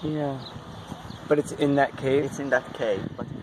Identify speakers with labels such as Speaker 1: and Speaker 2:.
Speaker 1: Yeah. But it's in that cave?
Speaker 2: It's in that cave, but